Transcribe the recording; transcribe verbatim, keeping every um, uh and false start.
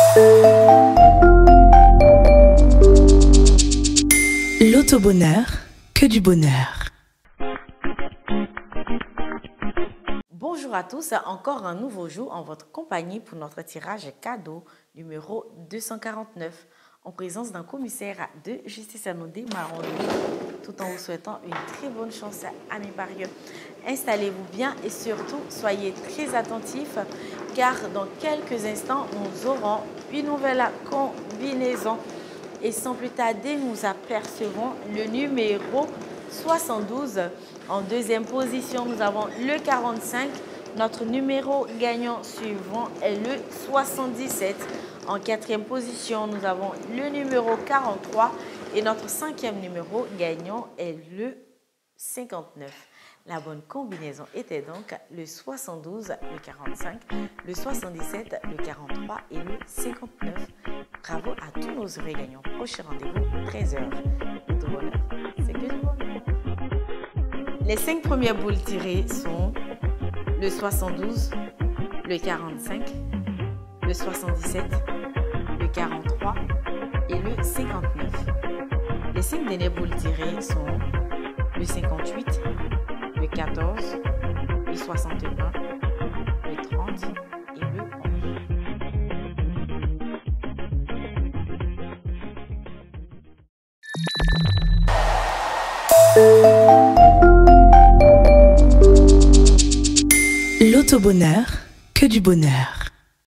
L'auto-bonheur, que du bonheur. Bonjour à tous, encore un nouveau jour en votre compagnie pour notre tirage cadeau numéro deux cent quarante-neuf en présence d'un commissaire de justice anodé Marron, tout en vous souhaitant une très bonne chance à mes parieurs. Installez-vous bien et surtout soyez très attentifs car dans quelques instants nous aurons une nouvelle combinaison. Et sans plus tarder, nous apercevons le numéro soixante-douze. En deuxième position, nous avons le quarante-cinq. Notre numéro gagnant suivant est le soixante-dix-sept. En quatrième position, nous avons le numéro quarante-trois. Et notre cinquième numéro gagnant est le cinquante-neuf. La bonne combinaison était donc le soixante-douze, le quarante-cinq, le soixante-dix-sept, le quarante-trois et le cinquante-neuf. Bravo à tous nos heureux gagnants. Prochain rendez-vous, treize heures. Tout bonheur, c'est que du bonheur. Les cinq premières boules tirées sont le soixante-douze, le quarante-cinq, le soixante-dix-sept, le quarante-trois et le cinquante-neuf. Les cinq dernières boules tirées sont le cinquante-huit, le quatorze, le soixante et un, le trente et le onze. L'auto-bonheur, que du bonheur.